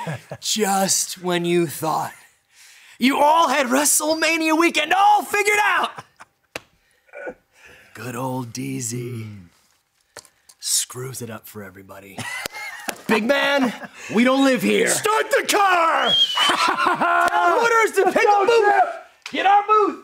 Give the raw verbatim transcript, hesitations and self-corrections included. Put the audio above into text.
Just when you thought you all had WrestleMania weekend all figured out. Good old D Z mm. screws it up for everybody. Big man, we don't live here. Start the car! Tell Hooters to pick a booth. Get our booth.